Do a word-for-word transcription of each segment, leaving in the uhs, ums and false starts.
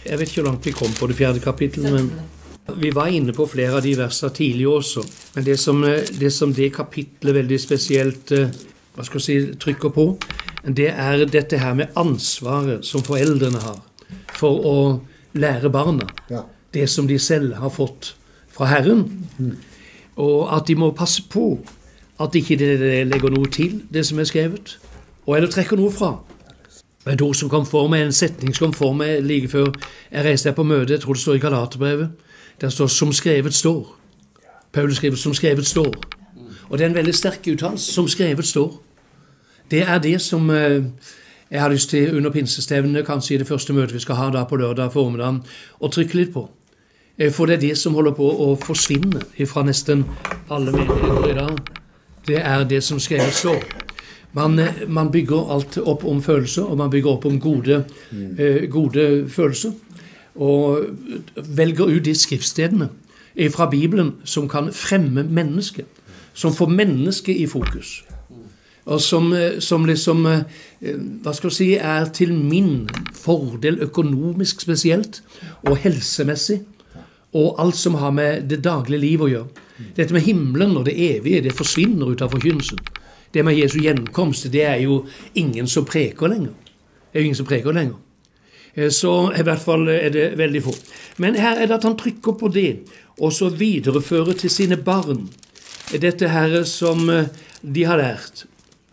Jeg vet ikke hvor langt vi kom på det fjerde kapittelet, men vi var inne på flere av de versene tidlig også. Men det som det, som det kapittelet veldig spesielt hva skal jeg si, trykker på, det er dette her med ansvaret som foreldrene har for å lære barna ja. Det som de selv har fått fra Herren. Mm. Og at de må passe på at ikke de legger noe til det som er skrevet, og eller trekker noe fra. Et ord som kom for meg, en setning som kom for meg like før jeg reiste her på møte, jeg tror det står i Galaterbrevet, der står som skrevet står. Paulus skriver som skrevet står. Og det er en veldig sterk uttalelse, som skrevet står. Det er det som eh, jeg har lyst til under pinsestevnet, kanskje i det første møtet vi skal ha da på lørdag formiddag, å trykke litt på. Eh, for det er det som holder på å forsvinne fra nesten alle menigheter i dag. Det er det som skrevet står. Man, man bygger alt opp om følelser, og man bygger opp om gode, eh, gode følelser, og velger ut de skriftstedene fra Bibelen som kan fremme mennesket, som får mennesket i fokus, og som, som liksom, hva skal jeg si, er til min fordel økonomisk spesielt, og helsemessig, og alt som har med det daglige liv å gjøre. Dette med himmelen og det evige, det forsvinner ut av forkynnelsen. Det med Jesu gjenkomst, det er jo ingen som preker lenger. Det er jo ingen som preker lenger. Så i hvert fall er det veldig få. Men her er det at han trykker på det, og så viderefører til sine barn dette her som de har lært.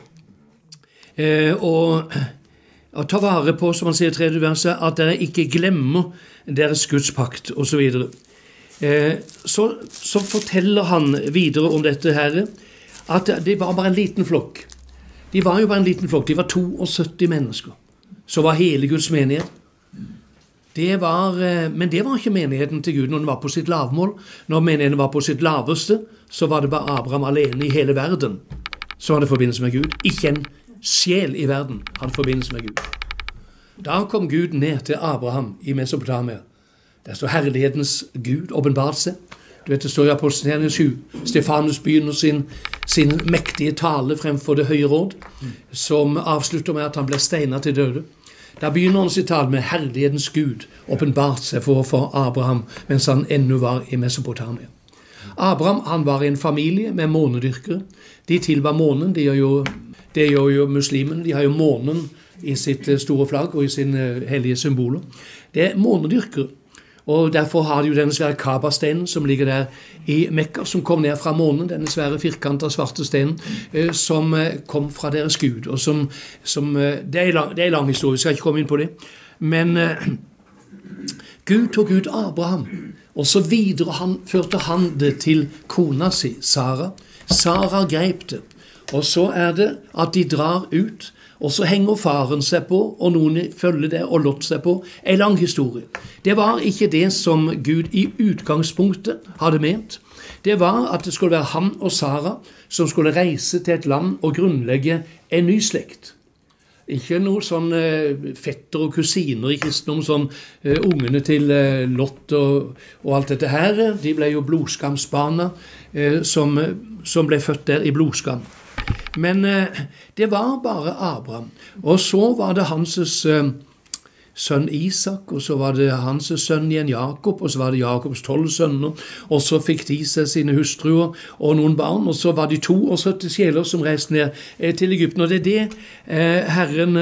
Og å ta vare på, som han sier i tredje verset, at dere ikke glemmer deres Guds pakt, og så videre. Så, så forteller han videre om dette her, at det var bare en liten flokk. De var jo bare en liten flokk. De var syttito mennesker. Så var hele Guds menighet. Det var, men det var ikke menigheten til Gud når den var på sitt lavmål. Når menigheten var på sitt laveste, så var det bare Abraham alene i hele verden som hadde forbindelse med Gud. Ikke en sjel i verden hadde forbindelse med Gud. Da kom Gud ned til Abraham i Mesopotamia. Der står herlighetens Gud åpenbart seg. Du vet, det står i Apostelgjerningen sju. Stefanus begynner sin, sin mektige tale fremfor det høye råd, som avslutter med at han ble steinet til døde. Da begynner han sitt tale med herlighetens Gud, åpenbart seg for, for Abraham, mens han ennå var i Mesopotamia. Abraham, han var i en familie med månedyrkere. De tilba månen, de gjør jo, det gjør jo muslimene, de har jo månen i sitt store flagg og i sine hellige symboler. Det er månedyrkere. Og derfor har de jo denne svære Kaaba-steinen som ligger der i Mekka, som kom ned fra månen, denne svære firkantet svarte steinen, eh, som eh, kom fra deres Gud. Og som, som eh, det, er lang, det er en lang historie, vi skal ikke komme inn på det. Men eh, Gud tok ut Abraham, og så videre han, førte han det til kona si, Sara. Sara grep det. Og så er det at de drar ut, og så henger faren seg på, og noen følger det og lott seg på. En lang historie. Det var ikke det som Gud i utgangspunktet hadde ment. Det var at det skulle være han og Sara som skulle reise til et land og grunnlegge en ny slekt. Ikke noe sånn uh, fetter og kusiner i kristendom som uh, ungene til uh, Lot og, og alt dette her. De ble jo blodskamsbarna uh, som, uh, som ble født der i blodskam. Men eh, det var bare Abraham. Og så var det hans eh, sønn Isak, og så var det hans sønn igjen Jakob, og så var det Jakobs tolv sønner, og så fikk de seg sine hustruer og noen barn, og så var de syttiåtte sjeler som reiste ned eh, til Egypten. Og det er det eh, Herren,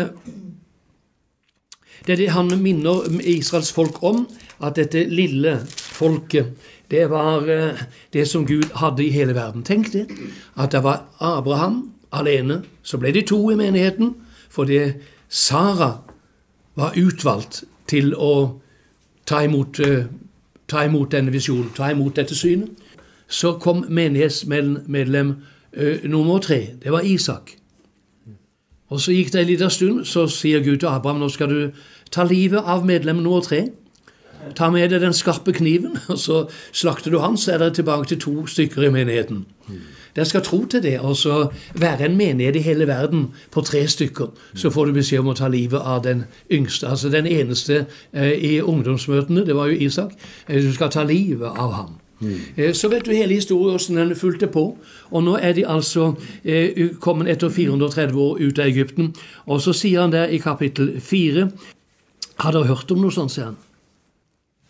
det er det han minner Israels folk om, at dette lille folket, det var eh, det som Gud hadde i hele verden. Tenk det, at det var Abraham alene, så ble de to i menigheten, fordi Sara var utvalgt til å ta imot, uh, ta imot denne visjonen, ta imot dette synet. Så kom menighetsmedlem uh, nummer tre, det var Isak. Og så gikk det en liten stund, så sier Gud til Abraham, nå skal du ta livet av medlem nummer tre, ta med deg den skarpe kniven, og så slakter du han, så er det tilbake til to stykker i menigheten. Dere skal tro til det, og så være en menighet i hele verden på tre stykker, så får du beskjed om å ta livet av den yngste, altså den eneste eh, i ungdomsmøtene, det var jo Isak, eh, du skal ta livet av ham. Mm. Eh, så vet du hele historien, hvordan den fulgte på, og nå er de altså eh, kommet etter fire hundre og tretti år ut av Egypten, og så sier han der i kapittel fire, har dere hørt om noe sånt, sier han?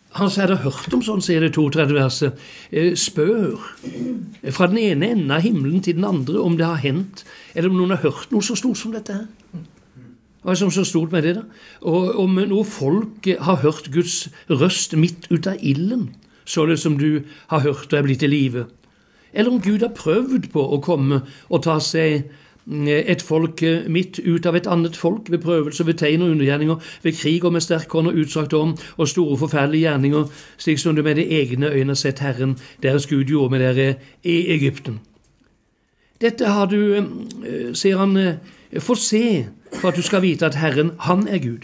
Han hadde hørt om sånn, sier det to-tredje verset, spør fra den ene enden av himmelen til den andre om det har hendt, eller om noen har hørt noe så stort som dette her. Hva er det som så stort med det da? Og om noe folk har hørt Guds røst midt ut av ilden, så det som du har hørt og er blitt i live. Eller om Gud har prøvd på å komme og ta seg et folk midt ut av et annet folk ved prøvelser, ved tegn og undergjerninger, ved krig og med sterk hånd og utstrakt arm og store forferdelige gjerninger, slik som du med de egne øyne har sett Herren, deres Gud, gjorde med dere i Egypten. Dette har du, sier han, fått se for at du skal vite at Herren, han er Gud.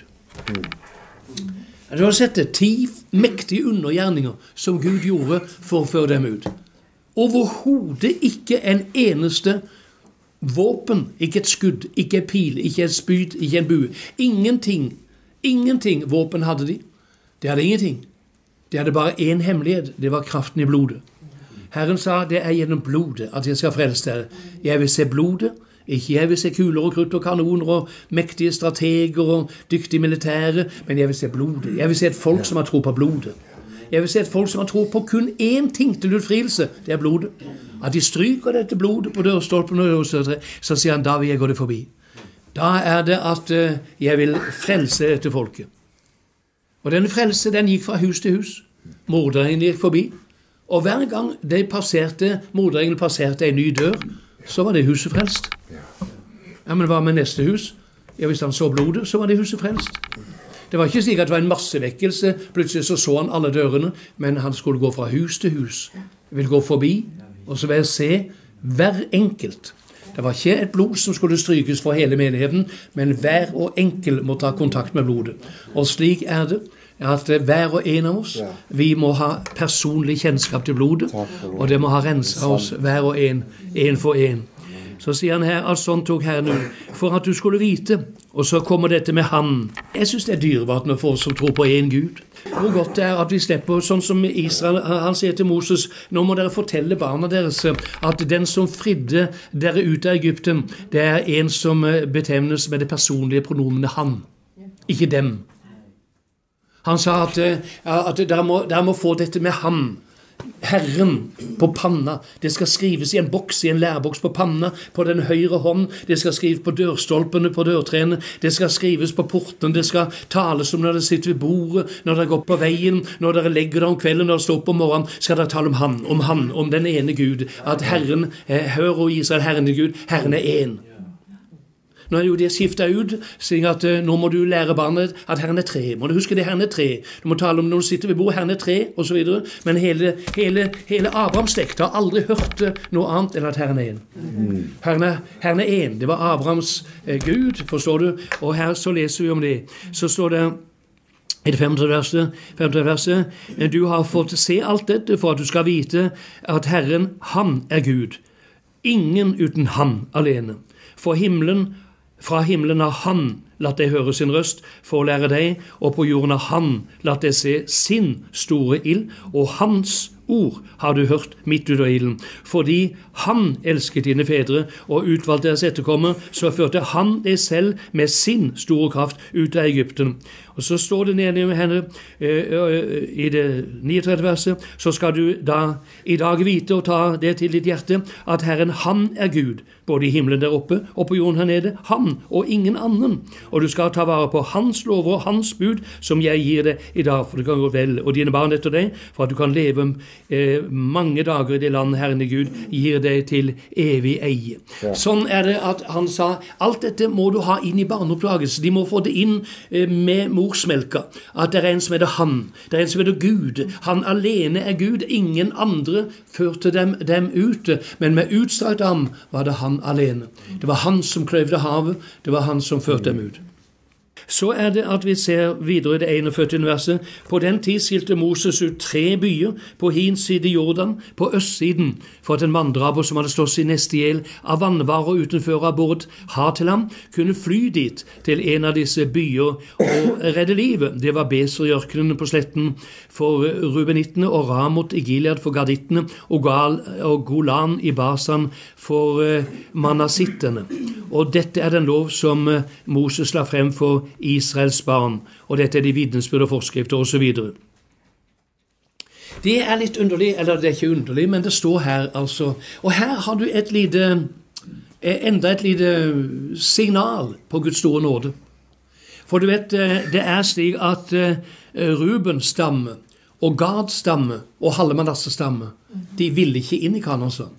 Du har sett det, ti mektige undergjerninger som Gud gjorde for å føre dem ut. Overhodet ikke en eneste våpen, ikke et skudd, ikke et pil, ikke et spyd, ikke en bue. Ingenting, ingenting våpen hadde de. Det hadde ingenting. Det hadde bare en hemmelighet, det var kraften i blodet. Herren sa, det er gjennom blodet at jeg skal frelse dere. Jeg vil se blodet, ikke jeg vil se kuler og krutt og kanoner og mektige strateger og dyktige militære, men jeg vil se blodet. Jeg vil se et folk som har tro på blodet. Jeg vil se et folk som har tro på kun én ting til utfrielse, det er blodet. At de stryker dette blodet på dørstolpen og dørstolpen, så sier han, da vil jeg gå det forbi. Da er det at uh, jeg vil frelse dette folket. Og denne frelse, den gikk fra hus til hus. Morderen gikk forbi. Og hver gang de passerte, morderen passerte en ny dør, så var det huset frelst. Ja, men hva med neste hus? Ja, hvis han så blodet, så var det huset frelst. Det var ikke slik at det var en massevekkelse, plutselig så så han alle dørene, men han skulle gå fra hus til hus. Han ville gå forbi, og så vil jeg se hver enkelt. Det var ikke et blod som skulle strykes for hele menigheten, men hver og enkel må ta kontakt med blodet. Og slik er det, at hver og en av oss, vi må ha personlig kjennskap til blodet, og det må ha renset oss hver og en, en for en. Så sier han her at sånn tok Herren ut, for at du skulle vite, og så kommer dette med han. Jeg synes det er dyrevatnet for oss som tror på en Gud. Hvor godt det er at vi slipper, sånn som Israel, han sier til Moses, nå må dere fortelle barna deres at den som fridde dere ut av Egypten, det er en som betemnes med det personlige pronomene han, ikke dem. Han sa at, at dere, må, dere må få dette med han. Herren på panna, det skal skrives i en boks, i en lærboks på panna, på den høyre hånd, det skal skrives på dørstolpene, på dørtrene, det skal skrives på porten, det skal tales om når dere sitter ved bordet, når dere går på veien, når dere legger dere om kvelden, når dere står opp om morgenen, skal dere tale om han, om han, om den ene Gud, at Herren, eh, hør og Israel, Herren er Gud, Herren er en. Nå er jo det skiftet ut, sier at uh, nå må du lære barnet at Herren er tre. Må du huske det, Herren er tre. Du må tale om når du sitter ved bordet, Herren er tre, og så videre. Men hele, hele, hele Abrahams slekt har aldri hørt noe annet enn at Herren er en. Mm. Herren, er, Herren er en. Det var Abrahams uh, Gud, forstår du? Og her så leser vi om det. Så står det i det femte verset, femte verset, du har fått se alt dette for at du skal vite at Herren, han er Gud. Ingen uten han alene. For himmelen Fra himmelen har han latt deg høre sin røst for å lære deg, og på jorden har han latt deg se sin store ild, og hans ord har du hørt midt ut av ilden. Fordi han elsket dine fedre og utvalgte deres etterkommer, så førte han deg selv med sin store kraft ut av Egypten. Og så står det nede med henne uh, i det niogtredje verset, så skal du da i dag vite og ta det til ditt hjerte, at Herren han er Gud, både i himmelen der oppe og på jorden her nede, han og ingen annen. Og du skal ta vare på hans lover og hans bud, som jeg gir deg i dag, for det kan gå vel, og dine barn etter deg, for at du kan leve eh, mange dager i det land Herren Gud gir deg til evig eie. Ja. Sånn er det at han sa, alt dette må du ha inn i barneoppdragelse, de må få det inn eh, med morsmelka, at det er en som heter han, det er en som heter Gud, han alene er Gud, ingen andre førte dem, dem ut, men med utstrakt arm var det han alene. Det var han som kløyvde havet, det var han som førte dem ut. Så er det at vi ser videre i det enogførtiende verset. På den tid skilte Moses ut tre byer på hin side Jordan, på østsiden, for at en manndraber som hadde slått sin neste ihjel av vannvarer utenfor av båret ha til ham, kunne fly dit til en av disse byer og redde livet. Det var Beser i ørkenen på sletten for Rubenittene, og Ramot i Gilead for Gardittene, og, Gal, og Golan i Basan for uh, Manassittene. Og dette er den lov som uh, Moses la frem for Israels barn, og dette er de vitnesbyrd og forskrifter og så videre. Det er litt underlig, eller det er ikke underlig, men det står her altså. Og her har du et lite, enda et lite signal på Guds store nåde. For du vet, det er slik at Rubens stamme, og Gads stamme, og halve Manasses stamme, de ville ikke inn i Kanans land.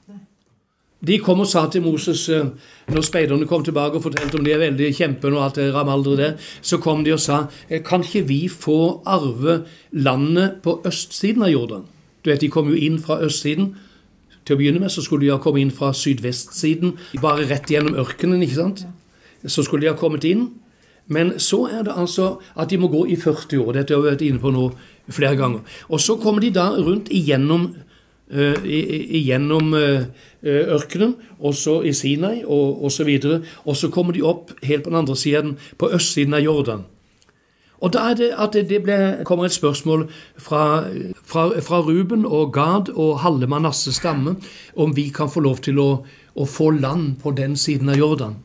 De kom og sa til Moses, når speiderne kom tilbake og fortalte om de er veldig kjempen og alt det ramaldre der, så kom de og sa, kan ikke vi få arve landet på østsiden av Jordan? Du vet, de kom jo inn fra østsiden. Til å begynne med så skulle de ha kommet inn fra sydvestsiden, bare rett gjennom ørkenen, ikke sant? Så skulle de ha kommet inn. Men så er det altså at de må gå i førti år. Dette har vi vært inne på nå flere ganger. Og så kommer de da rundt igjennom Uh, igjennom uh, ørkenen, også i Sinai og, og så videre, og så kommer de opp helt på den andre siden, på østsiden av Jordan. Og da er det at det ble, kommer et spørsmål fra, fra, fra Ruben og Gad og halve Manasses stamme, om vi kan få lov til å, å få land på den siden av Jordan.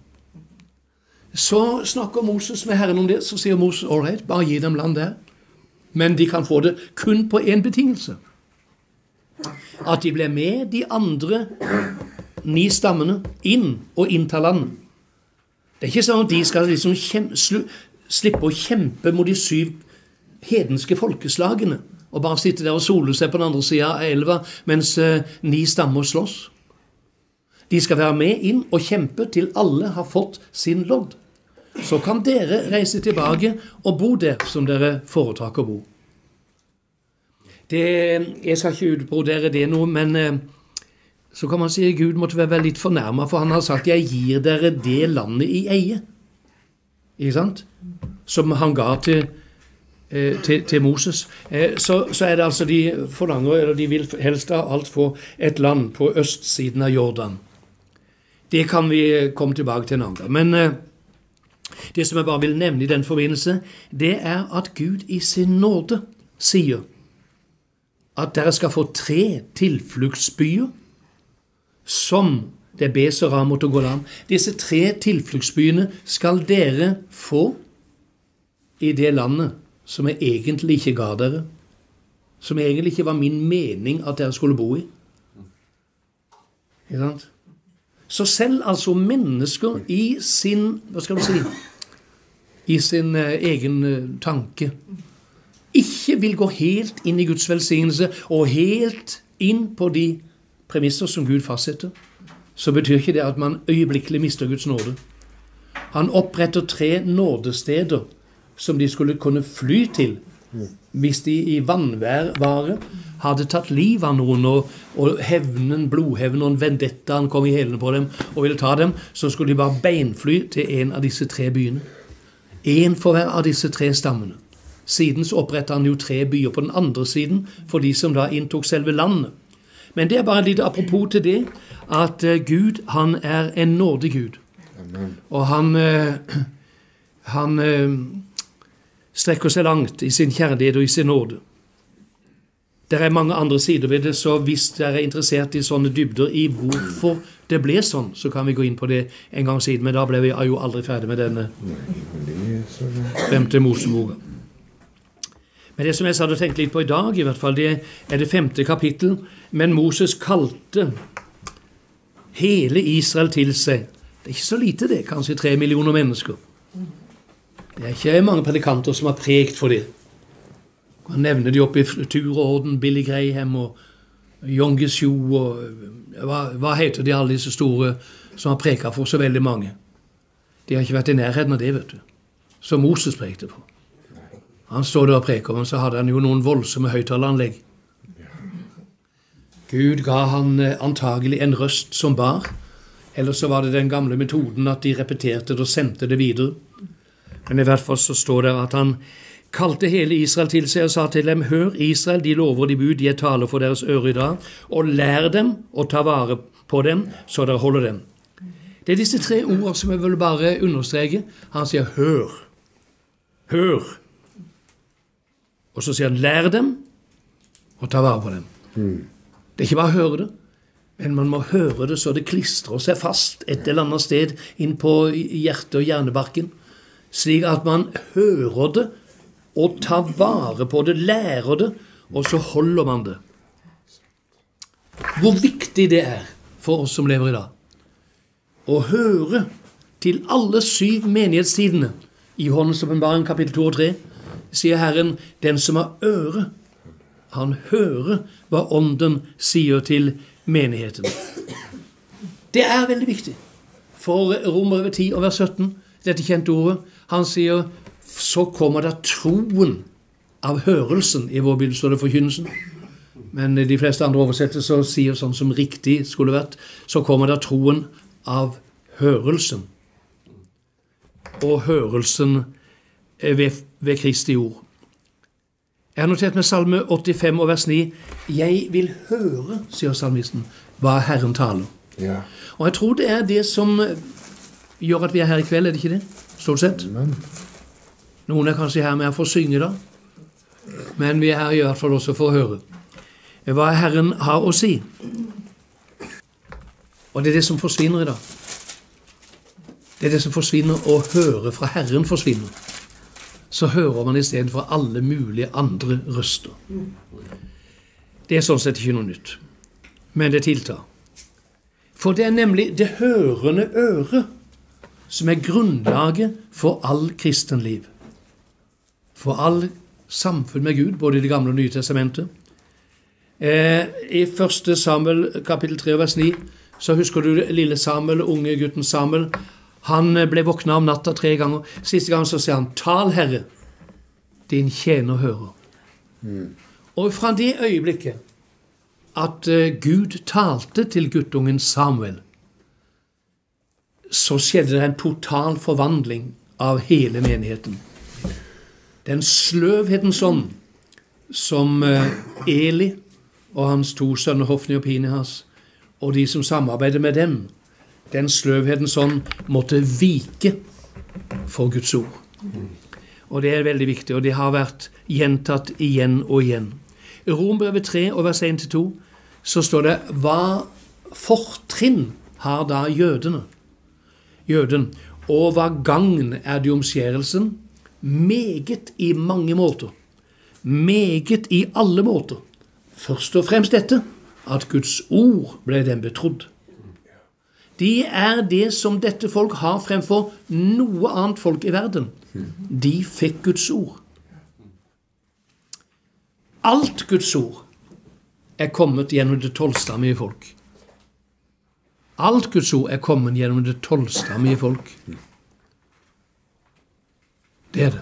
Så snakker Moses med Herren om det, så sier Moses, all right, bare gi dem land der. Men de kan få det kun på en betingelse. At de ble med de andre ni stammene inn og innta landet. Det er ikke sånn at de skal liksom kjem, slu, slippe å kjempe mot de syv hedenske folkeslagene og bare sitte der og sole seg på den andre siden av elva mens uh, ni stammer slåss. De skal være med inn og kjempe til alle har fått sin lodd. Så kan dere reise tilbake og bo der som dere foretrekker å bo. Det, jeg skal ikke utbrodere det noe, men eh, så kan man si at Gud måtte være litt fornærmet, for han har sagt, jeg gir dere det landet i eie. Ikke sant? Som han ga til, eh, til, til Moses. Eh, så, så er det altså de forlanger, eller de vil helst av alt få et land på østsiden av Jordan. Det kan vi komme tilbake til en annen gang. Men eh, det som jeg bare vil nevne i den forbindelse, det er at Gud i sin nåde sier at dere skal få tre tilfluktsbyer som det er Beser, Ramot og Golan. Disse tre tilfluktsbyene skal dere få i det landet som jeg egentlig ikke ga dere, som egentlig ikke var min mening at dere skulle bo i. Ikke sant? Så selv altså mennesker i sin, hva skal du si, i sin uh, egen uh, tanke, ikke vil gå helt inn i Guds velsignelse og helt inn på de premisser som Gud fastsetter, så betyr ikke det at man øyeblikkelig mister Guds nåde. Han oppretter tre nådesteder som de skulle kunne fly til hvis de i vannvare hadde tatt liv av noen og, og hevnen, blodhevnen og en vendetta han kom i hælene på dem og ville ta dem, så skulle de bare beinfly til en av disse tre byene. En for hver av disse tre stammene. Siden så opprettet han jo tre byer på den andre siden for de som da inntok selve landet. Men det er bare litt apropos til det at uh, Gud, han er en nådig Gud. Amen. Og han, uh, han uh, strekker seg langt i sin kjærlighet og i sin nåde. Det er mange andre sider ved det, så hvis dere er interessert i sånne dybder i hvorfor det ble sånn, så kan vi gå inn på det en gang siden, men da ble vi jo aldri ferdig med denne femte Moseboka. Men det som jeg hadde tenkt litt på i dag, i hvert fall, det er det femte kapittel. Men Moses kalte hele Israel til seg. Det er ikke så lite det, kanskje tre millioner mennesker. Det er ikke mange predikanter som har prekt for det. Man nevner de oppe i Turorden, Billy Graham og Jon Guizhou og hva, hva heter de alle disse store som har preket for så veldig mange. De har ikke vært i nærheten av det, vet du. Som Moses prekte for. Han står der og preker, men så hadde han jo noen voldsomme høyttaleranlegg. Gud ga han antagelig en røst som bar, eller så var det den gamle metoden at de repeterte det og sendte det videre. Men i hvert fall så står det at han kalte hele Israel til seg og sa til dem, hør Israel, de lover og de bud, de taler for deres øre i dag, og lær dem å ta vare på dem, så dere holder dem. Det er disse tre ord som jeg vil bare understreke. Han sier, hør, hør. Og så sier han, lær dem og ta vare på dem. Mm. Det er ikke bare å høre det, men man må høre det så det klistrer seg fast et eller annet sted inn på hjertet og hjernebarken, slik at man hører det og tar vare på det, lærer det og så holder man det. Hvor viktig det er for oss som lever i dag, å høre til alle syv menighetstidene. I Johannes åpenbaring kapittel to og tre sier Herren, den som har øre, han hører hva ånden sier til menigheten. Det er veldig viktig. For Romerbrevet ti og vers sytten, dette kjente ordet, han sier, så kommer det troen av hørelsen. I vår bibel står det forkynnelsen. Men de fleste andre oversettelser sier sånn som riktig skulle vært, så kommer det troen av hørelsen. Og hørelsen ved, ved Kristi ord. Jeg har notert med salme åttifem og vers ni. Jeg vil høre, sier salmisten, hva Herren taler. Ja. Og jeg tror det er det som gjør at vi er her i kveld, er det ikke det? Stort sett. Amen. Noen er kanskje her med for å synge da. Men vi er her i hvert fall også for å høre hva Herren har å si. Og det er det som forsvinner i dag. Det er det som forsvinner, å høre fra Herren forsvinner. Så hører man i stedet for alle mulige andre røster. Det er sånn sett ikke noe nytt. Men det tiltar. For det er nemlig det hørende øre som er grunnlaget for all kristenliv. For all samfunn med Gud, både i det gamle og nye testamentet. Eh, I første Samuel kapittel tre vers ni, så husker du lille Samuel, unge gutten Samuel. Han ble våknet om natta tre ganger. Siste gang så sier han, tal Herre, din tjener hører. Mm. Og fra det øyeblikket at uh, Gud talte til guttungen Samuel, så skjedde det en total forvandling av hele menigheten. Den sløvhetens ånd som uh, Eli og hans to sønner Hofni og Pinehas, og de som samarbeider med dem, den sløvhetens ånd måtte vike for Guds ord. Og det er veldig viktig, og det har vært gjentatt igjen og igjen. I Romerbrevet tre og vers en til to så står det, hva fortrinn har da jødene? Jøden. Og hva gagn er det omskjærelsen? Meget i mange måter. Meget i alle måter. Først og fremst dette, at Guds ord ble dem betrodd. De er det som dette folk har fremfor noe annet folk i verden. De fikk Guds ord. Alt Guds ord er kommet gjennom det tolvstammige folk. Alt Guds ord er kommet gjennom det tolvstammige folk. Det er det.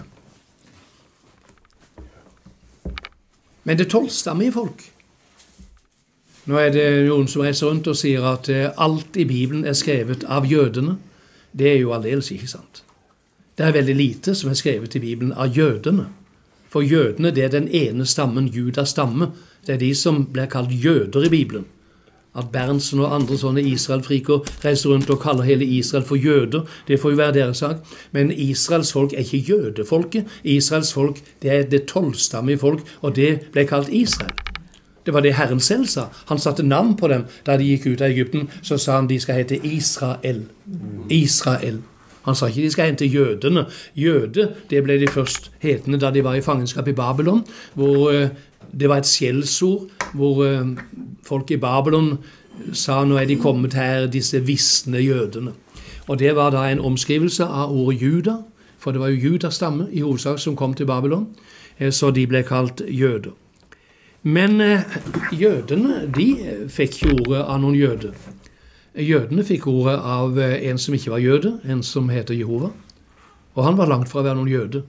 Men det tolvstammige folk, nå er det noen som reiser rundt og sier at alt i Bibelen er skrevet av jødene. Det er jo aldeles ikke sant. Det er veldig lite som er skrevet i Bibelen av jødene. For jødene, det er den ene stammen, Judas stamme. Det er de som blir kalt jøder i Bibelen. At Berntsen og andre sånne Israel-friker reiser rundt og kaller hele Israel for jøder, det får jo være deres sak. Men Israels folk er ikke jødefolket. Israels folk, det er det tolvstammige folk, og det ble kalt Israel. Det var det Herren selv sa. Han satte navn på dem da de gikk ut av Egypten. Så sa han de skal hete Israel. Israel. Han sa ikke de skal hete jødene. Jøde, det ble de først hetende da de var i fangenskap i Babylon, hvor uh, det var et skjellsord, hvor uh, folk i Babylon sa nå er de kommet her, disse visne jødene. Og det var da en omskrivelse av ordet juda, for det var jo Judas stamme i hovedsak som kom til Babylon, uh, så de ble kalt jøder. Men eh, jødene, de fikk ordet av noen jøder. Jødene fikk ordet av eh, en som ikke var jøde, en som heter Jehova. Og han var langt fra å være noen jøde.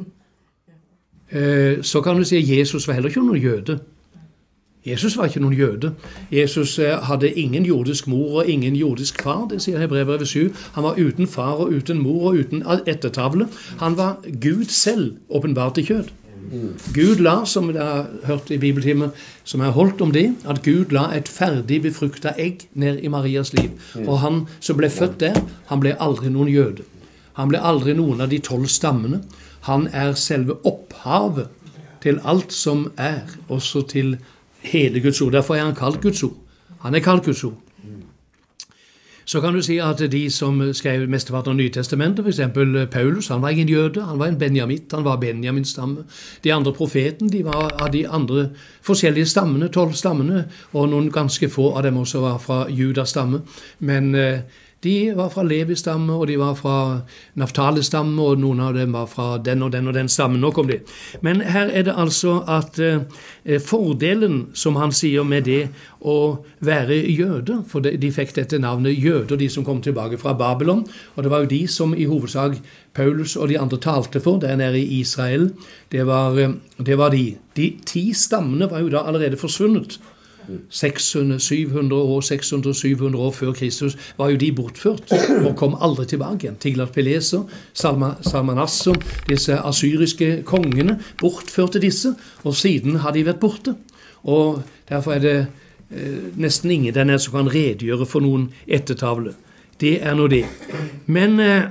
Eh, så kan du si at Jesus var heller ikke noen jøde. Jesus var ikke noen jøde. Jesus eh, hadde ingen jordisk mor og ingen jordisk far, det sier Hebreerbrevet syv. Han var uten far og uten mor og uten ettertavle. Han var Gud selv, åpenbart i kjød. Gud la, som vi har hørt i bibeltimen, som er holdt om det, at Gud la et ferdig befruktet egg ned i Marias liv. Og han som ble født der, han ble aldri noen jøde. Han ble aldri noen av de tolv stammene. Han er selve opphavet til alt som er, også til hele Guds ord. Derfor er han kalt Guds ord. Han er kalt Guds ord. Så kan du si at de som skrev mesteparten av Nytestamentet, for eksempel Paulus, han var ingen jøde, han var en benjamitt, han var Benjamins stamme. De andre profeten, de var av de andre forskjellige stammene, tolv stammene, og noen ganske få av dem også var fra Judas stamme. Men eh, de var fra Levis stamme, og de var fra Naftales stamme, og noen av dem var fra den og den og den stammen. Nå kom de. Men her er det altså at eh, fordelen, som han sier med det, å være jøder, for de, de fikk dette navnet jøder, de som kom tilbake fra Babylon, og det var jo de som i hovedsak Paulus og de andre talte for, der nede i Israel. Det var, det var de. De ti stammene var jo da allerede forsvunnet. seks hundre, syv hundre år, seks hundre, syv hundre år før Kristus var jo de bortført og kom aldri tilbake igjen. Tiglat-Pileser, Salma, Salmanasser, disse assyriske kongene bortførte disse, og siden har de vært borte. Og derfor er det eh, nesten ingen der nede som kan redegjøre for noen ettertavle. Det er nå det. Men eh,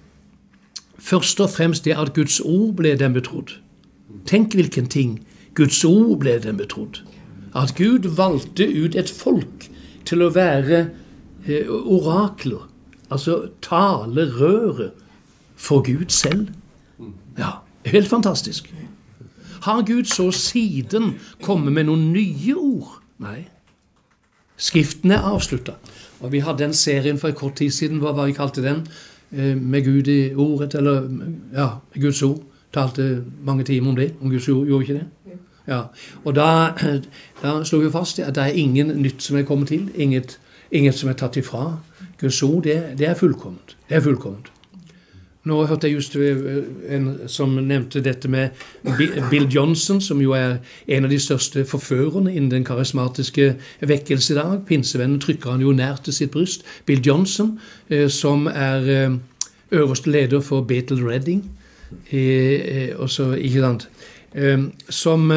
først og fremst det at Guds ord ble dem betrodd. Tenk hvilken ting. Guds ord ble dem betrodd. At Gud valgte ut et folk til å være eh, orakler, altså talerøre for Gud selv. Ja, helt fantastisk. Har Gud så siden kommet med noen nye ord? Nei. Skriften er avsluttet. Og vi hadde en serien for en kort tid siden, hva var vi kalte den? Eh, med Gud i ordet, eller ja, Guds ord. Talte mange timer om det, om Guds ord, gjorde ikke det? Ja, og da, da slår vi fast at det er ingen nytt som er kommet til, inget, inget som er tatt ifra. Guds ord, det, det er fullkomment. Det er fullkomment. Nå hørte jeg just en som nevnte dette med Bill Johnson, som jo er en av de største forførerne innen den karismatiske vekkelse i dag. Pinsevennen trykker han jo nær til sitt bryst. Bill Johnson, som er øverste leder for Bethel Redding, og så, ikke sant, Som,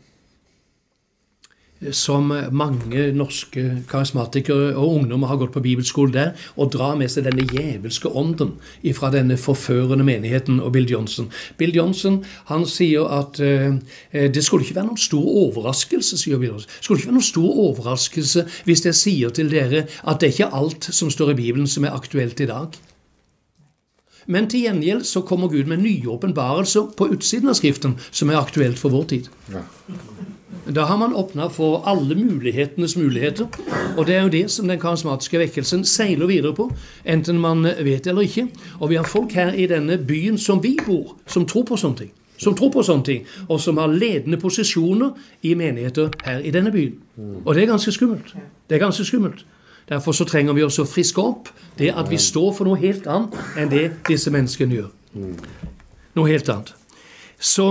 som mange norske karismatikere og ungdommer har gått på bibelskole der, og drar med seg denne djevelske ånden fra denne forførende menigheten og Bill Johnson. Bill Johnson, han sier at uh, det skulle ikke være noen stor overraskelse, sier Bill Johnson. Det skulle ikke være noen stor overraskelse hvis jeg sier til dere at det er ikke alt som står i Bibelen som er aktuelt i dag. Men til gjengjeld så kommer Gud med nye åpenbarelser på utsiden av Skriften som er aktuelt for vår tid. Ja. Da har man åpnet for alle mulighetenes muligheter, og det er jo det som den karismatiske vekkelsen seiler videre på, enten man vet eller ikke. Og vi har folk her i denne byen som vi bor, som tror på sånne ting, som tror på sånne ting, og som har ledende posisjoner i menigheter her i denne byen. Og det er ganske skummelt. Det er ganske skummelt. Derfor så trenger vi også å friske opp det at vi står for noe helt annet enn det disse menneskene gjør. Noe helt annet. Så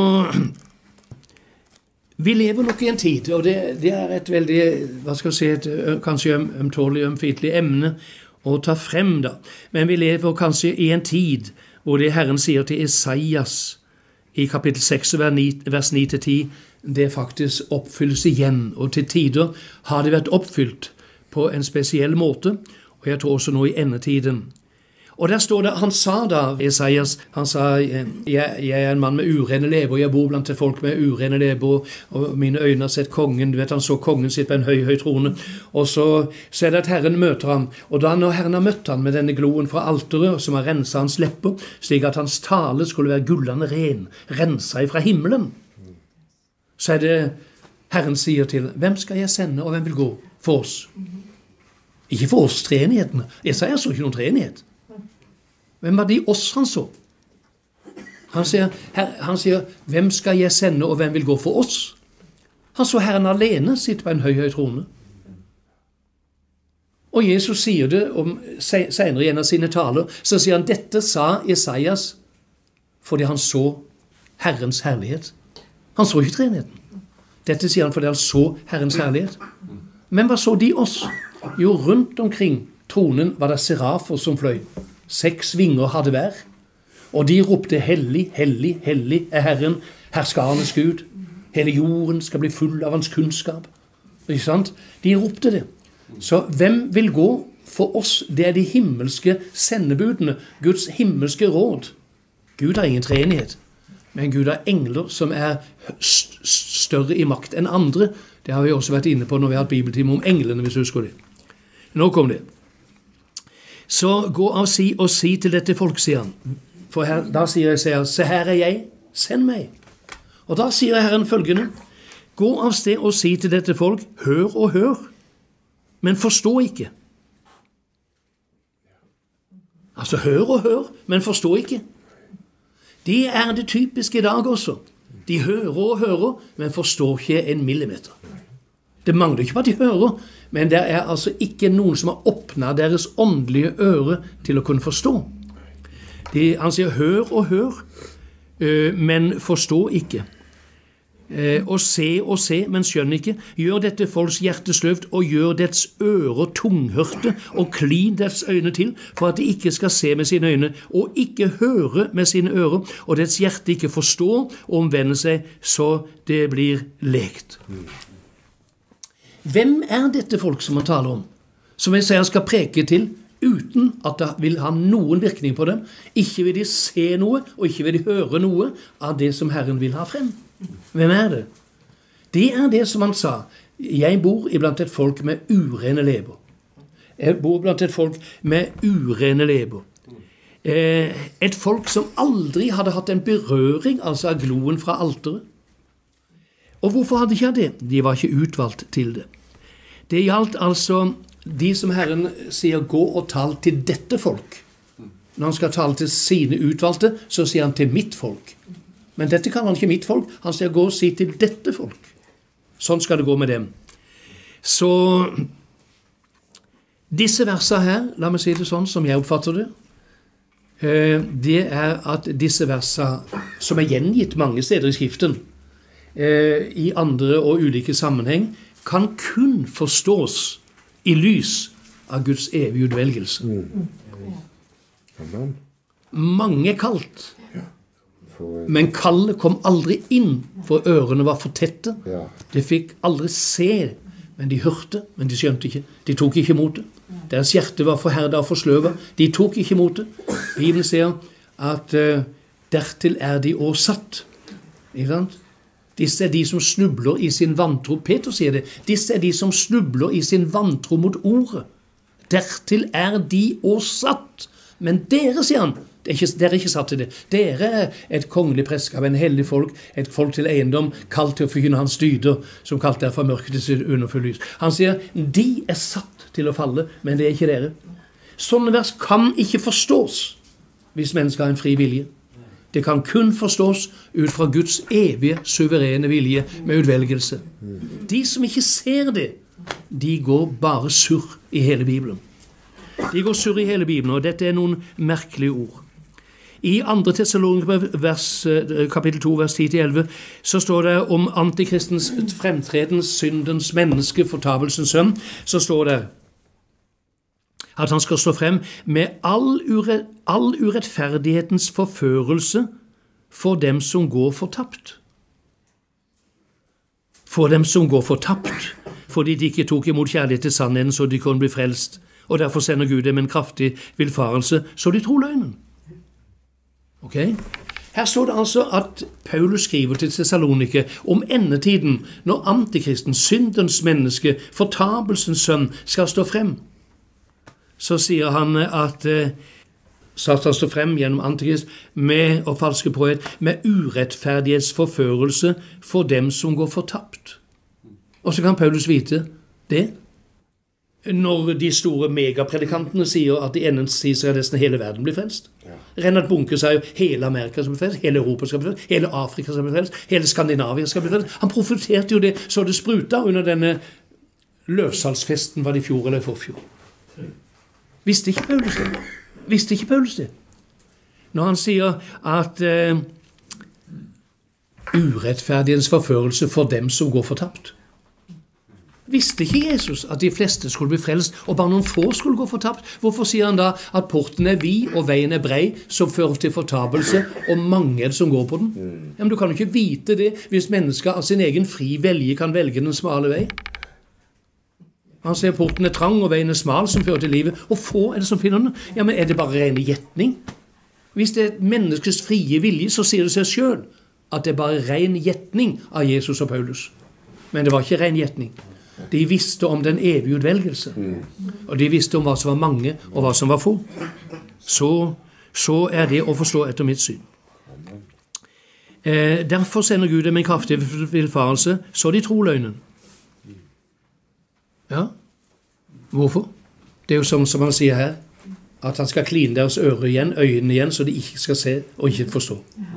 vi lever nok i en tid, og det, det er et veldig, hva skal jeg si, et kanskje ømtålig, ømfintlig emne å ta frem da. Men vi lever kanskje i en tid hvor det Herren sier til Esaias i kapittel seks, vers ni til ti, det faktisk oppfylles igjen, og til tider har det vært oppfylt på en spesiell måte, og jeg tror også nå i endetiden. Og der står det, han sa da, Esaias, han sa, jeg, jeg er en mann med urene leber, og jeg bor blant folk med urene leber, og mine øyne har sett kongen, du vet, han så kongen sitt på en høy, høy trone, og så, så er det at Herren møter ham, og da når Herren har møtt ham med denne gloen fra alteret, som har renset hans lepper, slik at hans tale skulle være gullende ren, renset fra himmelen, så er det Herren sier til, hvem skal jeg sende, og hvem vil gå for oss? Ikke for oss treenighetene. Jeg sier så ikke noen treenighet. Hvem var de oss han så? Han sier, her, han sier, hvem skal jeg sende, og hvem vil gå for oss? Han så Herren alene sitte på en høy, høy trone. Og Jesus sier det om, senere i en av sine taler, så sier han, dette sa Esaias, fordi han så Herrens herlighet. Han så ikke treenigheten. Dette sier han fordi han så Herrens herlighet. Men hva så de oss? Jo, rundt omkring tronen var det serafer som fløy. Seks vinger hadde hver. Og de ropte, hellig, hellig, hellig er Herren, herskarenes Gud. Hele jorden skal bli full av hans kunnskap. Ikke sant? De ropte det. Så hvem vil gå for oss? Det er de himmelske sendebudene, Guds himmelske råd. Gud har ingen treenighet. Men Gud har engler som er større i makt enn andre. Det har vi også vært inne på når vi har hatt bibeltime om englene, hvis du husker det. Nå kom det. Så gå av si og si til dette folk, sier han. For her, da sier jeg, se her er jeg, send meg. Og da sier Herren følgende, gå av sted og si til dette folk, hør og hør, men forstå ikke. Altså, hør og hør, men forstå ikke. Det er det typiske i dag også. De hører og hører, men forstår ikke en millimeter. Det mangler ikke på at de hører, men det er altså ikke noen som har åpnet deres åndelige øre til å kunne forstå. De, han sier, hør og hør, men forstå ikke. Og se og se, men skjønn ikke. Gjør dette folks hjerte sløvt, og gjør dets ører tunghørte, og klin dets øyne til, for at de ikke skal se med sine øyne, og ikke høre med sine ører, og dets hjerte ikke forstår, og omvende seg, så det blir lekt. Hvem er dette folk som man taler om? Som jeg sier han skal preke til, uten at det vil ha noen virkning på dem. Ikke vil de se noe, og ikke vil de høre noe av det som Herren vil ha frem. Hvem er det? Det er det som han sa. Jeg bor iblant et folk med urene leber. Jeg bor blant et folk med urene leber. Et folk som aldri hadde hatt en berøring, altså av gloen fra alteret. Og hvorfor hadde de ikke det? De var ikke utvalgt til det. Det gjaldt altså de som Herren sier, gå og tal til dette folk. Når han skal tale til sine utvalgte, så sier han til mitt folk. Men dette kan han ikke mitt folk. Han sier, gå og si til dette folk. Sånn skal det gå med dem. Så disse versene her, la meg si det sånn som jeg oppfatter det, det er at disse versene, som er gjengitt mange steder i Skriften, i andre og ulike sammenheng, kan kun forstås i lys av Guds evige utvelgelse. Mm. Mange kalt, men kallet kom aldri inn, for ørene var for tette. De fikk aldri se, men de hørte, men de skjønte ikke. De tok ikke imot det. Deres hjerte var forherdet og forsløvet. De tok ikke imot det. Bibelen sier at uh, dertil er de åsatt. Ikke sant? Disse er de som snubler i sin vantro. Peter sier det. Disse er de som snubler i sin vantro mot ordet. Dertil er de åsatt. Men dere, sier han, det er ikke, dere er ikke satt til det. Dere er et kongelig prestskap, en hellig folk, et folk til eiendom, kalt til å forkynne hans dyder, som kalt er for mørket til sitt underfulle lys. Han sier, de er satt til å falle, men det er ikke dere. Sånne vers kan ikke forstås hvis mennesker har en fri vilje. Det kan kun forstås ut fra Guds evige, suverene vilje med utvelgelse. De som ikke ser det, de går bare surr i hele Bibelen. De går surr i hele Bibelen, og dette er noen merkelige ord. I andre Tessalonikerbrev, kapittel to, vers ti til elleve, så står det om antikristens fremtredens, syndens menneske, fortapelsens sønn, så står det at han skal stå frem med all, urett, all urettferdighetens forførelse for dem som går fortapt. For dem som går fortapt, fordi de ikke tok imot kjærlighet til sannheten så de kunne bli frelst, og derfor sender Gud dem en kraftig vilfarelse så de tror løgnen. Ok? Her står det altså at Paulus skriver til Thessalonike om endetiden, når antikristen, syndens menneske, fortapelsens sønn skal stå frem. Så sier han at eh, Satan står frem gjennom antikrist med, og falske profet, med urettferdighetsforførelse for dem som går fortapt. Og så kan Paulus vite det. Når de store megapredikantene sier at i endens tid skal nesten hele verden bli frelst. Ja. Reinhard Bunke sier jo hele Amerika skal bli frelst, hele Europa skal bli frelst, hele Afrika skal bli frelst, hele Skandinavia skal bli frelst. Han profeterte jo det så det spruta under denne løvsalsfesten, var det i fjor eller i forfjor. Visste ikke Paulus det? Visste ikke Paulus det? Når han sier at uh, urettferdighetens forførelse for dem som går fortapt. Visste ikke Jesus at de fleste skulle bli frelst, og bare noen få skulle gå fortapt? Hvorfor sier han da at porten er vid og veien er brei, som fører til fortapelse, og mange er det som går på den? Ja, men du kan jo ikke vite det hvis mennesker av sin egen fri velge kan velge den smale vei. Han sier porten er trang og veien er smal, som fører til livet, og få er det som finner den. Ja, men er det bare rene gjetning? Hvis det er et menneskes frie vilje, så sier det seg selv at det er bare ren gjetning av Jesus og Paulus. Men det var ikke ren gjetning. De visste om den evige utvelgelse. Og de visste om hva som var mange, og hva som var få. Så, så er det å forstå etter mitt syn. Eh, derfor sender Gud dem en kraftig vilfarelse, så de tror løgnen. Ja, hvorfor? Det er jo som, som han sier her, at han skal kline deres ører igjen, øynene igjen, så de ikke skal se og ikke forstå.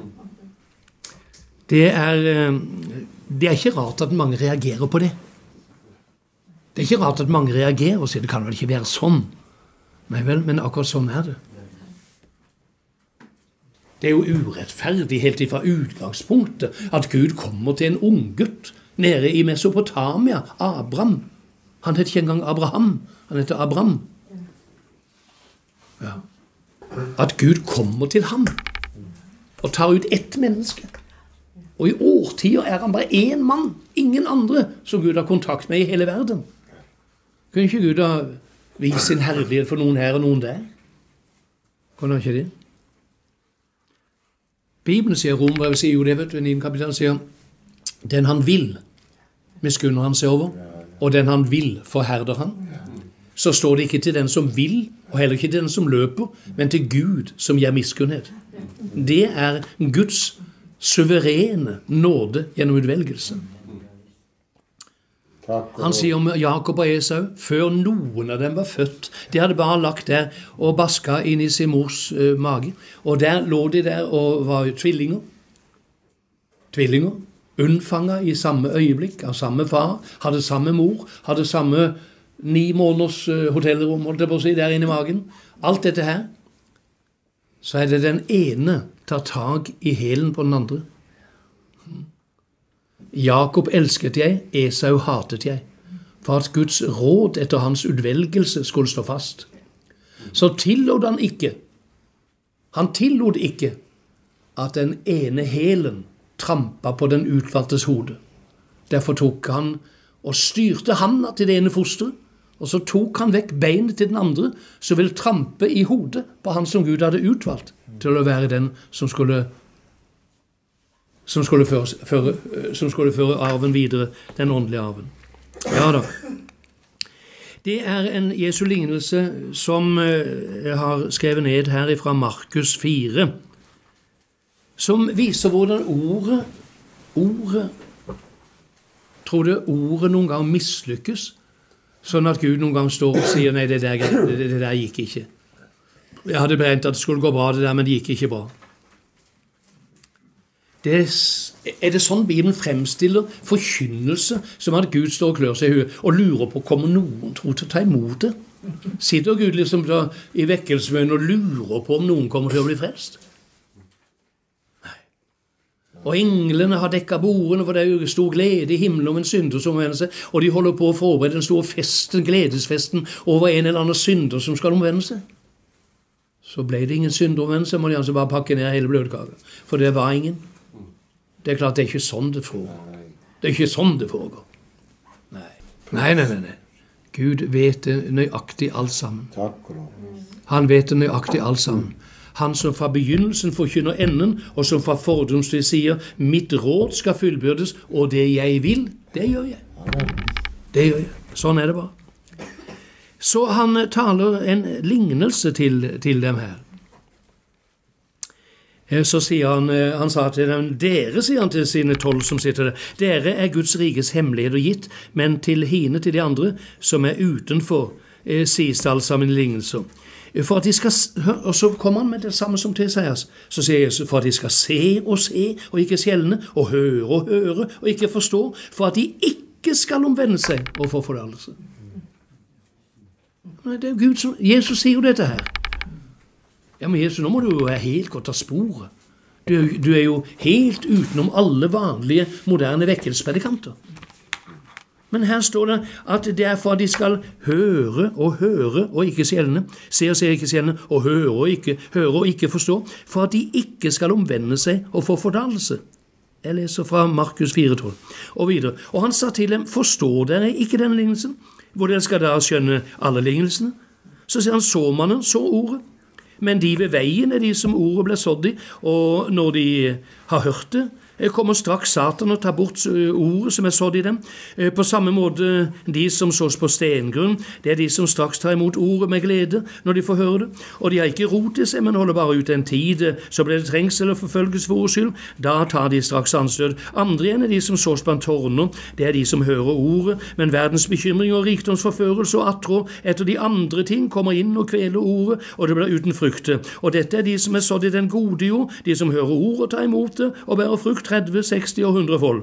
Det er, det er ikke rart at mange reagerer på det. Det er ikke rart at mange reagerer og sier, det kan vel ikke være sånn. Nei vel, men akkurat sånn er det. Det er jo urettferdig helt ifra utgangspunktet at Gud kommer til en unggutt nede i Mesopotamia, Abraham. Han heter ikke engang Abraham, han heter Abraham. Ja. At Gud kommer til ham og tar ut ett menneske. Og i årtier er han bare én mann, ingen andre som Gud har kontakt med i hele verden. Kunne ikke Gud ha vist sin herlighet for noen her og noen der? Kunne han ikke det? Bibelen sier, Romerbrevet sier jo det, vet du, niende kapittel sier, den han vil, miskunner han seg over, og den han vil, forherder han. Så står det ikke til den som vil, og heller ikke til den som løper, men til Gud som gir miskunnhet. Det er Guds suverene nåde gjennom utvelgelse. Han sier om Jakob og Esau, før noen av dem var født, de hadde bare lagt der og baska inn i sin mors uh, mage, og der lå de der og var tvillinger. Tvillinger, unnfanget i samme øyeblikk av samme far, hadde samme mor, hadde samme ni måneders uh, hotellrom, holdt jeg på å si, der inne i magen. Alt dette her, så er det den ene tar tag i hælen på den andre. Jakob elsket jeg, Esau hatet jeg, for at Guds råd etter hans utvelgelse skulle stå fast. Så tillod han ikke, han tillod ikke at den ene hælen trampa på den utvalgtes hode. Derfor tok han og styrte handa til det ene fosteret, og så tok han vekk beinet til den andre, som ville trampe i hodet på han som Gud hadde utvalgt til å være den som skulle Som skulle, føre, føre, som skulle føre arven videre, den åndelige arven. Ja da. Det er en Jesu lignelse som jeg har skrevet ned her fra Markus fire, som viser hvordan ordet, ordet, tror du ordet noen gang mislykkes, sånn at Gud noen gang står og sier, nei, det der, det, det der gikk ikke. Jeg hadde beregnet at det skulle gå bra det der, men det gikk ikke bra. Det er det sånn Bibelen fremstiller forkynnelse, som at Gud står og klør seg i huet og lurer på, kommer noen tro til å ta imot det? Sitter Gud liksom da, i vekkelsesmøten og lurer på om noen kommer til å bli frelst? Nei. Og englene har dekket bordene, for det er jo stor glede i himmelen om en synder som omvender seg, og de holder på å forberede den store festen, gledesfesten, over en eller annen synder som skal omvende seg. Så ble det ingen synderomvendelse, må de altså bare pakke ned hele blødkaken, for det var ingen. Det er klart, det er ikke sånn det foregår. Det er ikke sånn det foregår. Nei. Nei, nei, nei, nei. Gud vet det nøyaktig alt sammen. Han vet det nøyaktig alt sammen. Han som fra begynnelsen forkynner enden, og som fra fordomstid sier, mitt råd skal fullbyrdes, og det jeg vil, det gjør jeg. Det gjør jeg. Sånn er det bare. Så han taler en lignelse til, til dem her. Så sier han, han sa til dem, dere, sier han til sine tolv som sitter der, dere er Guds rikes hemmeligheter gitt, men til hine, til de andre, som er utenfor, eh, sies det alt sammen i lignelser. For at de skal, og så kommer han med det samme som til Esaias, så sier Jesus, for at de skal se og se, og ikke skjelne, og høre og høre, og ikke forstå, for at de ikke skal omvende seg og få forladelse. Men det er Gud som, Jesus sier jo dette her. Ja, men Jesus, nå må du jo være helt godt av sporet. Du, du er jo helt utenom alle vanlige, moderne vekkelsespredikanter. Men her står det at det er for at de skal høre og høre og ikke skjelne, se og se og ikke skjelne, og høre og ikke, høre og ikke forstå, for at de ikke skal omvende seg og få fordalelse. Jeg leser fra Markus fire tolv og videre. Og han sa til dem, forstår dere ikke denne lignelsen? Hvor dere skal da skjønne alle lignelsene? Så sier han, så mannen, så ordet. Men de ved veien er de som ordet ble sådd i, og når de har hørt det, kommer straks Satan og tar bort ordet som er sådd i dem. På samme måte de som sås på stengrunn, det er de som straks tar imot ordet med glede når de får høre det. Og de har ikke rot i seg, men holder bare ut en tid, så blir det trengsel og forfølgelse for ords skyld. Da tar de straks anstøt. Andre igjen er de som sås blant tårner, det er de som hører ordet, men verdens bekymring og rikdomsforførelse og attråd etter de andre ting kommer inn og kveler ordet, og det blir uten frukte. Og dette er de som er sådd i den gode jord, de som hører ordet og tar imot det, og bærer frukt tretti, seksti og hundre fold.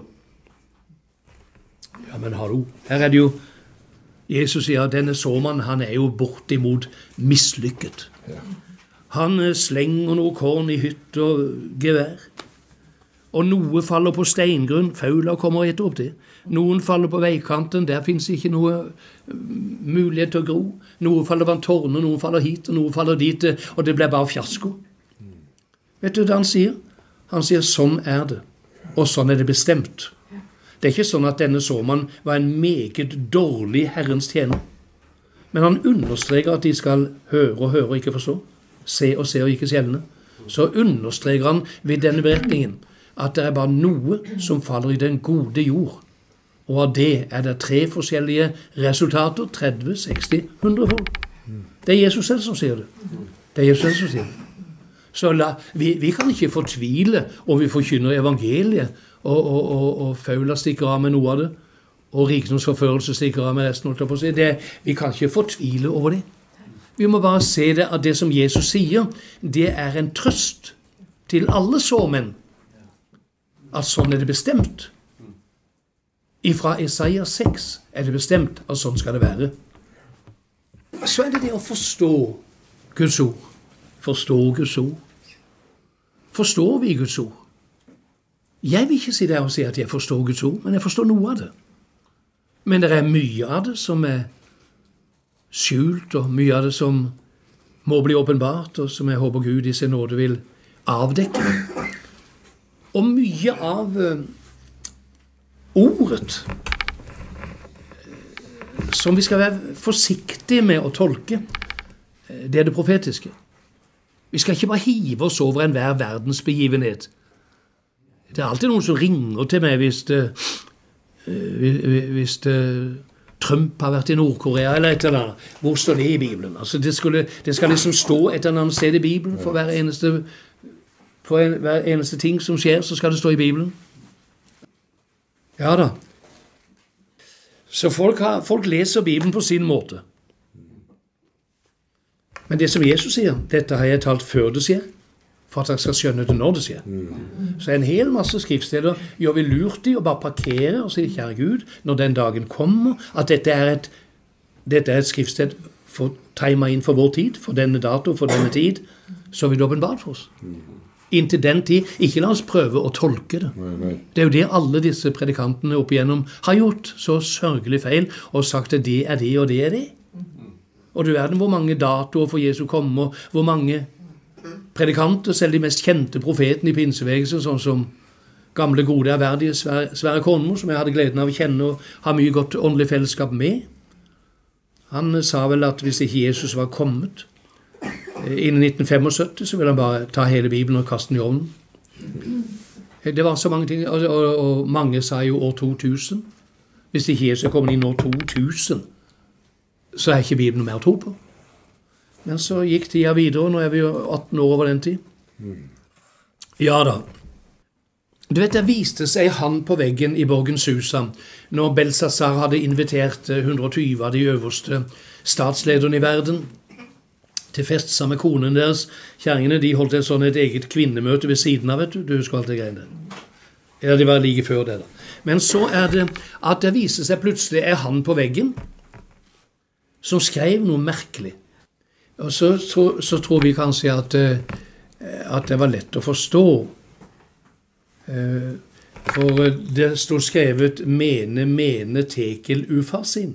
Ja, men hallo, her er det jo, Jesus sier at denne såmann, han er jo bortimot mislykket. Han slenger noe korn i hytt og gevær, og noe faller på steingrunn, fauler kommer etter opp det. Noen faller på veikanten, der finnes ikke noe mulighet til å gro. Noe faller blant tårner, noen faller hit, og noe faller dit, og det blir bare fiasko. Vet du hva han sier? Han sier, sånn er det. Og sånn er det bestemt. Det er ikke sånn at denne såmann var en meget dårlig Herrens tjener. Men han understreker at de skal høre og høre og ikke forstå. Se og se og ikke skjelne. Så understreker han ved denne beretningen at det er bare noe som faller i den gode jord. Og av det er det tre forskjellige resultater, tretti, seksti, hundre fold. Det er Jesus selv som sier det. Det er Jesus selv som sier det. Så la, vi, vi kan ikke fortvile om vi forkynner evangeliet, og, og, og, og faula stikker av med noe av det, og rikdomsforførelse stikker av med resten. Det, vi kan ikke fortvile over det. Vi må bare se det at det som Jesus sier, det er en trøst til alle såmenn, at sånn er det bestemt. Ifra Isaiah seks er det bestemt at sånn skal det være. Så er det det å forstå Guds ord. Forstå Guds ord. Forstår vi Guds ord? Jeg vil ikke si det og si at jeg forstår Guds ord, men jeg forstår noe av det. Men det er mye av det som er skjult, og mye av det som må bli åpenbart, og som jeg håper Gud i sin nåde vil avdekke. Og mye av uh, ordet som vi skal være forsiktige med å tolke, det er det profetiske. Vi skal ikke bare hive oss over enhver verdensbegivenhet. Det er alltid noen som ringer til meg hvis, det, hvis det, Trump har vært i Nord-Korea eller et eller annet. Hvor står det i Bibelen? Altså det, skulle, det skal liksom stå et eller annet sted i Bibelen for hver eneste, for en, hver eneste ting som skjer, så skal det stå i Bibelen. Ja da. Så folk, har, folk leser Bibelen på sin måte. Men det som Jesus sier, dette har jeg talt før det skjer, for at jeg skal skjønne det når det skjer. Mm. Så en hel masse skriftsteder gjør vi lurt i å bare parkere og si, kjære Gud, når den dagen kommer, at dette er et, dette er et skriftsted for time inn for vår tid, for denne dato, for denne tid, så vil det åpenbart for oss. Mm. Inntil den tid, ikke la oss prøve å tolke det. Nei, nei. Det er jo det alle disse predikantene opp igjennom har gjort, så sørgelig feil, og sagt at det er det, og det er det. Og du verden hvor mange datoer for Jesu komme, og hvor mange predikanter, selv de mest kjente profeten i pinsevegelsen, sånn som gamle, gode, ærverdige Sverre, Sverre Kornmo, som jeg hadde gleden av å kjenne og ha mye godt åndelig fellesskap med. Han sa vel at hvis ikke Jesus var kommet innen nitten syttifem, så ville han bare ta hele Bibelen og kaste den i ovnen. Det var så mange ting, og, og, og mange sa jo år to tusen. Hvis ikke Jesus er kommet inn år to tusen, så er ikke Bibelen mer å tro på. Men så gikk tida videre, og nå er vi jo atten år over den tid. Mm. Ja da. Du vet, det viste seg han på veggen i borgen Susa, når Belshazzar hadde invitert hundre og tyve av de øverste statslederne i verden til fest sammen med konen deres. Kjæringene, de holdt et sånn et eget kvinnemøte ved siden av, vet du. Du husker alt det greiene. Ja, det var like før det da. Men så er det at det viser seg plutselig er han på veggen, som skrev noe merkelig. Og så, så, så tror vi kanskje at, at det var lett å forstå. For det stod skrevet «Mene, mene, tekel, ufarsin».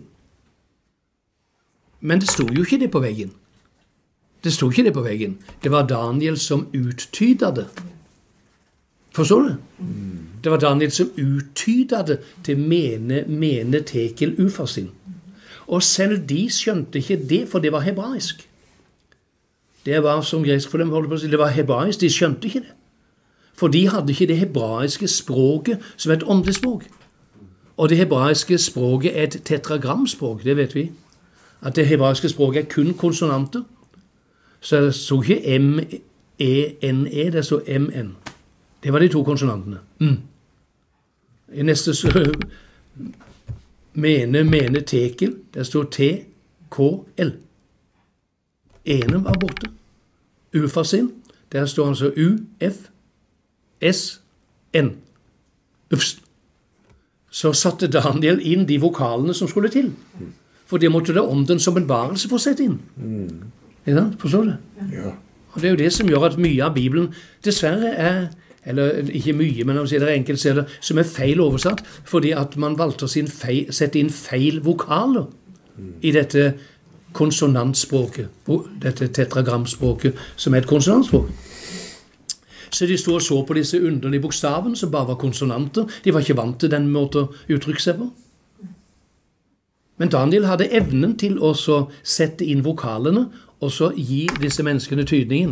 Men det stod jo ikke det på veggen. Det stod ikke det på veggen. Det var Daniel som uttydet det. Forstår du? Mm. Det var Daniel som uttydet det til «Mene, mene, tekel, ufarsin». Og selv de skjønte ikke det, for det var hebraisk. Det var som gresk for dem holdt på å si, det var hebraisk, de skjønte ikke det. For de hadde ikke det hebraiske språket som et åndelig språk. Og det hebraiske språket er et tetragramspråk, det vet vi. At det hebraiske språket er kun konsonanter. Så det stod ikke M E N E, det stod M N. Det var de to konsonantene. Mm. I neste så mene, mene, tekel, det stod T K L. Ene var borte. Ufasin, der står altså U F S N. Ups. Så satte Daniel inn de vokalene som skulle til. For det måtte det åndens åpenbarelse få sett inn. Mm. Ja, forstår du? Ja. Og det er jo det som gjør at mye av Bibelen dessverre er, eller ikke mye, men det er enkelt steder, som er feil oversatt, fordi at man valgte å sette inn feil vokaler mm. i dette konsonantspråket, dette tetragramspråket, som er et konsonantspråk. Så de stod og så på disse underlige bokstavene, som bare var konsonanter. De var ikke vant til den måten å uttrykke seg på. Men Daniel hadde evnen til å sette inn vokalene, og så gi disse menneskene tydningen.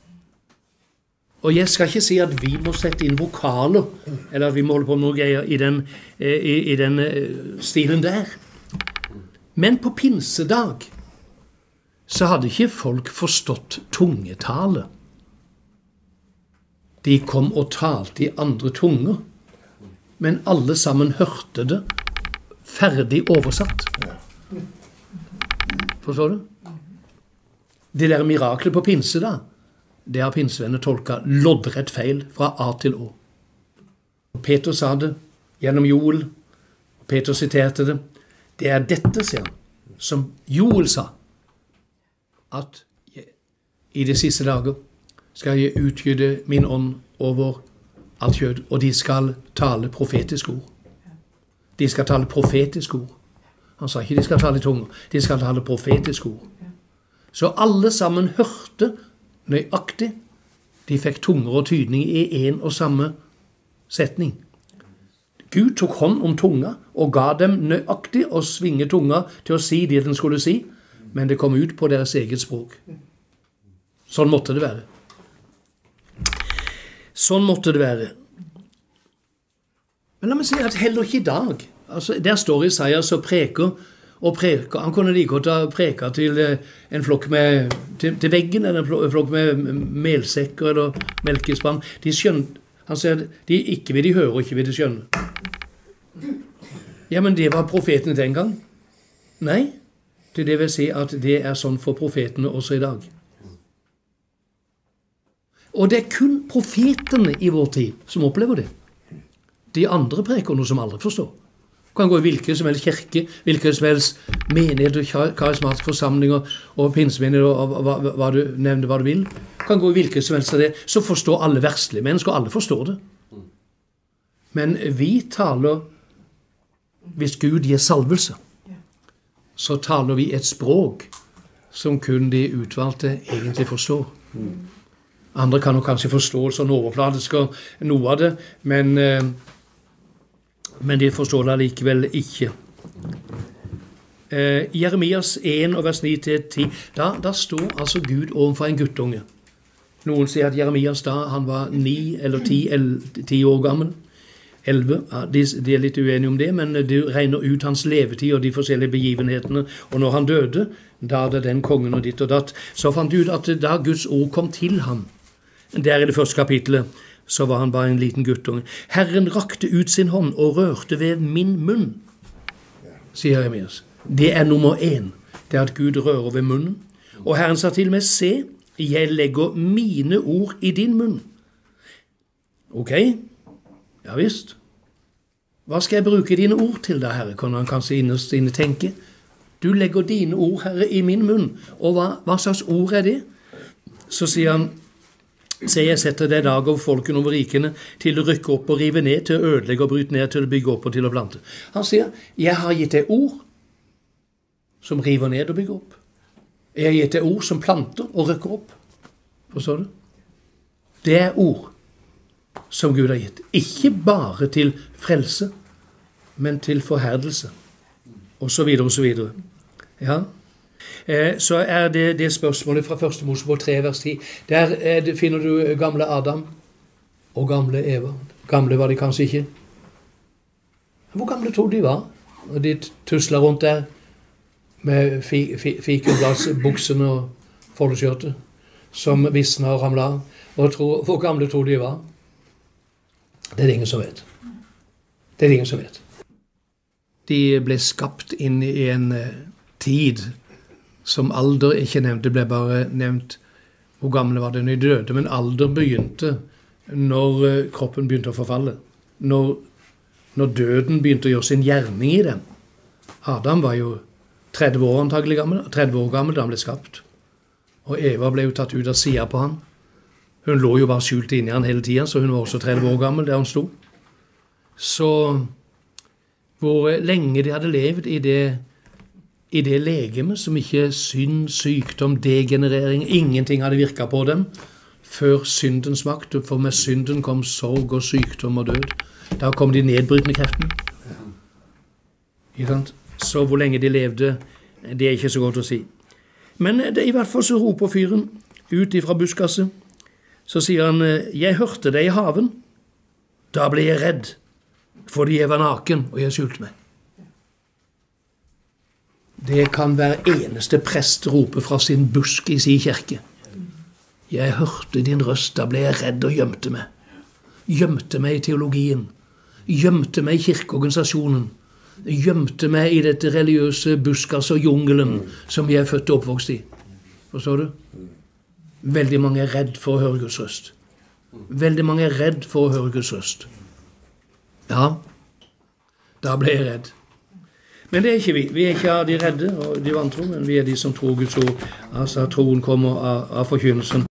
Og jeg skal ikke si at vi må sette inn vokaler, eller at vi må holde på med noe greier i den, i, i den stilen der. Men på pinsedag så hadde ikke folk forstått tungetale. De kom og talte i andre tunger, men alle sammen hørte det ferdig oversatt. Forstår du? Det der miraklet på pinse da, det har pinsevennene tolket loddrett feil fra A til Å. Peter sa det gjennom Joel, og Peter siterte det. Det er dette, sier han, som Joel sa, at i de siste dager skal jeg utgyde min ånd over alt kjød, og de skal tale profetiske ord. De skal tale profetiske ord. Han sa ikke de skal tale i tunger, de skal tale profetiske ord. Så alle sammen hørte nøyaktig. De fikk tunger og tydning i en og samme setning. Gud tok hånd om tunga og ga dem nøyaktig å svinge tunga til å si det den skulle si, men det kom ut på deres eget språk. Sånn måtte det være. Sånn måtte det være. Men la meg si at heller ikke i dag, altså der står Isaias og preker, og preker, han kunne like godt ha preket til en flokk med, til, til veggen, eller en flokk med melsekker eller melkespann. De skjønner, han sier, de ikke vil de høre og ikke vil de skjønne. Ja, men det var profetene den gang. Nei, det vil si at det er sånn for profetene også i dag. Og det er kun profetene i vår tid som opplever det. De andre preker noe som aldri forstår. Kan gå i hvilken som helst kirke, hvilken som helst menighet og karismatiske forsamlinger og pinsemenighet og hva, hva, hva du nevner hva du vil. Kan gå i hvilken som helst av det, så forstår alle verslige mennesker, alle forstår det. Men vi taler, hvis Gud gir salvelse, så taler vi et språk som kun de utvalgte egentlig forstår. Andre kan jo kanskje forstå sånn overfladisk og noe av det, men, eh, men de forstår det likevel ikke. Eh, Jeremias en og vers ni til ti, da, da står altså Gud overfor en guttunge. Noen sier at Jeremias da, han var ni eller ti, ti år gammel. Elleve, ja, de, de er litt uenige om det, men de regner ut hans levetid og de forskjellige begivenhetene. Og når han døde, da er det den kongen og ditt og datt, så fant de ut at da Guds ord kom til ham, der i det første kapitlet, så var han bare en liten guttunge. Herren rakte ut sin hånd og rørte ved min munn, sier Jeremias. Det er nummer én, det er at Gud rører ved munnen. Og Herren sa til meg, se, jeg legger mine ord i din munn. Ok, ja visst. Hva skal jeg bruke dine ord til da, Herre? Kan han kanskje innerst inne tenke? Du legger dine ord, Herre, i min munn. Og hva, hva slags ord er det? Så sier han, se, jeg setter deg dag over folkene over rikene til å rykke opp og rive ned, til å ødelegge og bryte ned, til å bygge opp og til å plante. Han sier, jeg har gitt deg ord som river ned og bygger opp. Jeg har gitt deg ord som planter og rykker opp. Forstår du? Det er ord som Gud har gitt. Ikke bare til frelse, men til forherdelse. Og så videre og så videre. Ja. Så er det, det spørsmålet fra første Mosebok tre vers ti. Der det, finner du gamle Adam. og gamle Eva. Gamle var de kanskje ikke. Hvor gamle tror de var? Og de tuslet rundt der med fi, fi, fikebladsbuksene og foldeskjørtet som visna og ramla av. Og tror, hvor gamle tror de var? Det er det ingen som vet. Det er det ingen som vet. De ble skapt inn i en tid som alder ikke nevnt. Det ble bare nevnt hvor gamle var det når de døde, men alder begynte når kroppen begynte å forfalle. Når, når døden begynte å gjøre sin gjerning i dem. Adam var jo tretti år antagelig gammel, tretti år gammel da han ble skapt. Og Eva ble jo tatt ut av siden på han. Hun lå jo bare skjult inni han hele tiden, så hun var også tretti år gammel der hun sto. Så hvor lenge de hadde levd i det, i det legeme som ikke synd, sykdom, degenerering, ingenting hadde virket på dem, før syndens makt, for med synden kom sorg og sykdom og død. Da kom de nedbrytende kreftene. Så hvor lenge de levde, det er ikke så godt å si. Men det, i hvert fall så roper fyren ut ifra buskaset. Så sier han, jeg hørte deg i haven. Da ble jeg redd, fordi jeg var naken, og jeg skjulte meg. Det kan hver eneste prest rope fra sin busk i sin kirke. Jeg hørte din røst, da ble jeg redd og gjemte meg. Gjemte meg i teologien. Gjemte meg i kirkeorganisasjonen. Gjemte meg i dette religiøse buskas og jungelen som jeg er født og oppvokst i. Forstår du? Veldig mange er redd for å høre Guds røst. Veldig mange er redd for å høre Guds røst. Ja, da ble jeg redd. Men det er ikke vi. Vi er ikke av de redde og de vantro, men vi er de som tror Guds ord. Altså troen kommer av, av forkynnelsen.